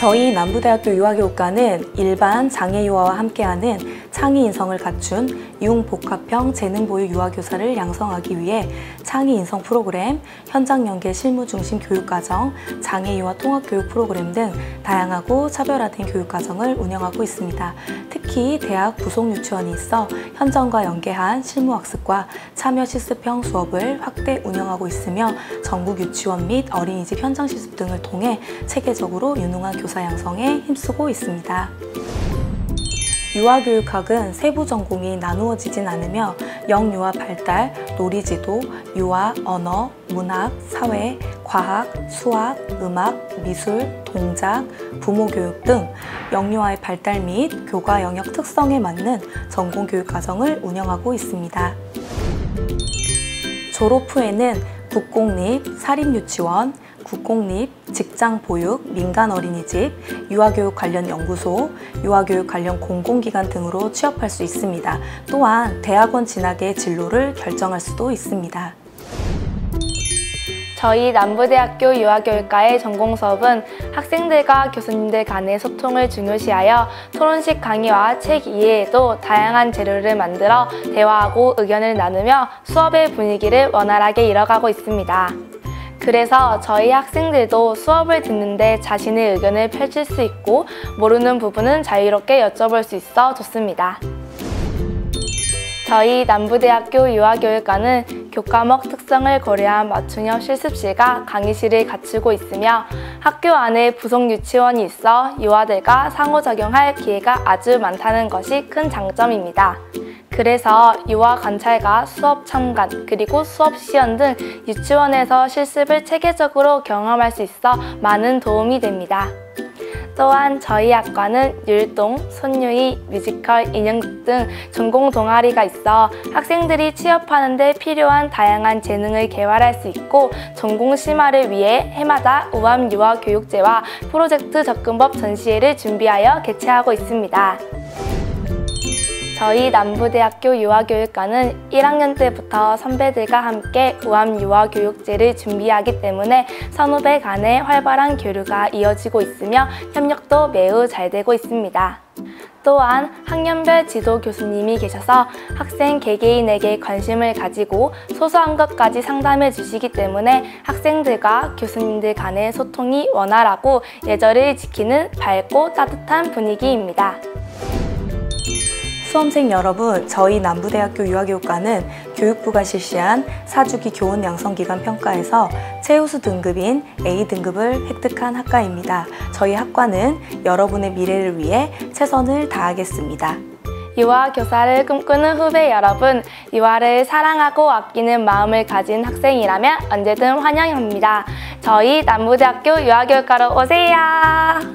저희 남부대학교 유아교육과는 일반 장애유아와 함께하는 창의 인성을 갖춘 융복합형 재능보유 유아교사를 양성하기 위해 창의 인성 프로그램, 현장 연계 실무 중심 교육과정, 장애유아 통합교육 프로그램 등 다양하고 차별화된 교육과정을 운영하고 있습니다. 특히 대학 부속 유치원이 있어 현장과 연계한 실무학습과 참여 실습형 수업을 확대 운영하고 있으며 전국 유치원 및 어린이집 현장 실습 등을 통해 체계적으로 유능한 교사 양성에 힘쓰고 있습니다. 유아교육학은 세부 전공이 나누어지진 않으며 영유아 발달, 놀이지도, 유아, 언어, 문학, 사회, 과학, 수학, 음악, 미술, 동작, 부모교육 등 영유아의 발달 및 교과 영역 특성에 맞는 전공 교육 과정을 운영하고 있습니다. 졸업 후에는 국공립, 사립유치원, 국공립, 직장보육, 민간어린이집, 유아교육 관련 연구소, 유아교육 관련 공공기관 등으로 취업할 수 있습니다. 또한 대학원 진학의 진로를 결정할 수도 있습니다. 저희 남부대학교 유아교육과의 전공 수업은 학생들과 교수님들 간의 소통을 중요시하여 토론식 강의와 책 이외에도 다양한 재료를 만들어 대화하고 의견을 나누며 수업의 분위기를 원활하게 이뤄가고 있습니다. 그래서 저희 학생들도 수업을 듣는데 자신의 의견을 펼칠 수 있고 모르는 부분은 자유롭게 여쭤볼 수 있어 좋습니다. 저희 남부대학교 유아교육과는 교과목 특성을 고려한 맞춤형 실습실과 강의실을 갖추고 있으며 학교 안에 부속 유치원이 있어 유아들과 상호작용할 기회가 아주 많다는 것이 큰 장점입니다. 그래서 유아 관찰과 수업 참관, 그리고 수업 시연 등 유치원에서 실습을 체계적으로 경험할 수 있어 많은 도움이 됩니다. 또한 저희 학과는 율동, 손유희, 뮤지컬, 인형극 등 전공 동아리가 있어 학생들이 취업하는 데 필요한 다양한 재능을 개발할 수 있고 전공 심화를 위해 해마다 우암유아교육제와 프로젝트 접근법 전시회를 준비하여 개최하고 있습니다. 저희 남부대학교 유아교육과는 1학년 때부터 선배들과 함께 우암유아교육제를 준비하기 때문에 선후배 간의 활발한 교류가 이어지고 있으며 협력도 매우 잘 되고 있습니다. 또한 학년별 지도 교수님이 계셔서 학생 개개인에게 관심을 가지고 소소한 것까지 상담해 주시기 때문에 학생들과 교수님들 간의 소통이 원활하고 예절을 지키는 밝고 따뜻한 분위기입니다. 수험생 여러분, 저희 남부대학교 유아교육과는 교육부가 실시한 4주기 교원 양성기간 평가에서 최우수 등급인 A등급을 획득한 학과입니다. 저희 학과는 여러분의 미래를 위해 최선을 다하겠습니다. 유아 교사를 꿈꾸는 후배 여러분, 유아를 사랑하고 아끼는 마음을 가진 학생이라면 언제든 환영합니다. 저희 남부대학교 유아교육과로 오세요!